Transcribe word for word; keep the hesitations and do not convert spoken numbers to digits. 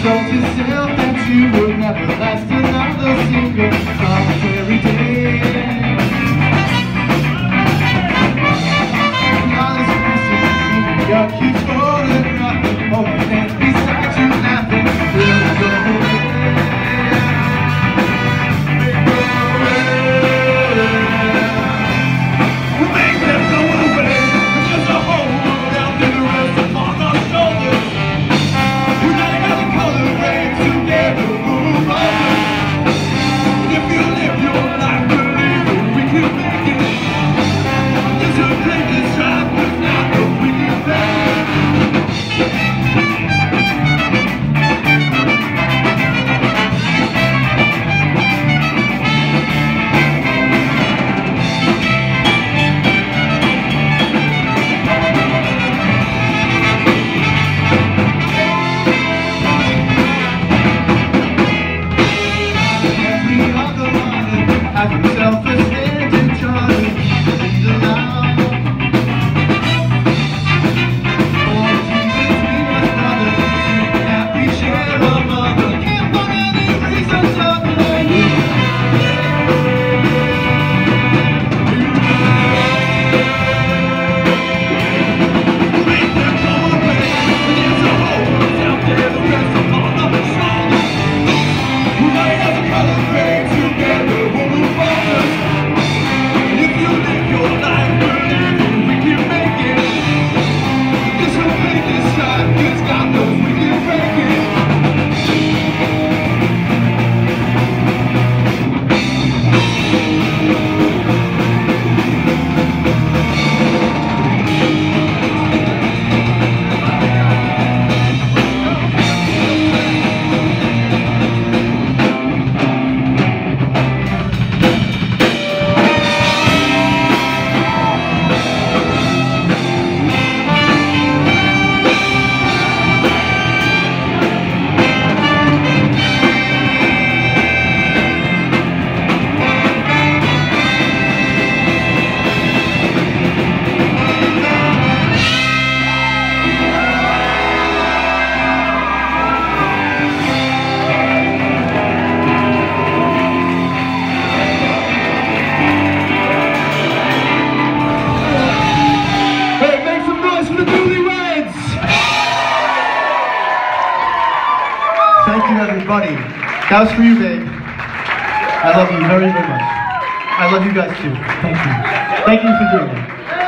told yourself that you would never last another single solitary day. All this message God keeps photographing, all the things beside you laughing will go away. We'll make them go away. There's a whole world out there, the rest upon our shoulders. We're not another color red together, move on. If you live your life, believe it, we can make it. This will take this time, but not that we can make it. Have yourself a standing charge in the loud. Oh, Jesus, be my brother, that we share a mother. Can't find any reasons other than you. Make them go away. There's a whole world out there, the rest upon our shoulders. We're not another color gray together. Thank you, everybody. That was for you, babe. I love you very, very much. I love you guys too. Thank you. Thank you for doing that.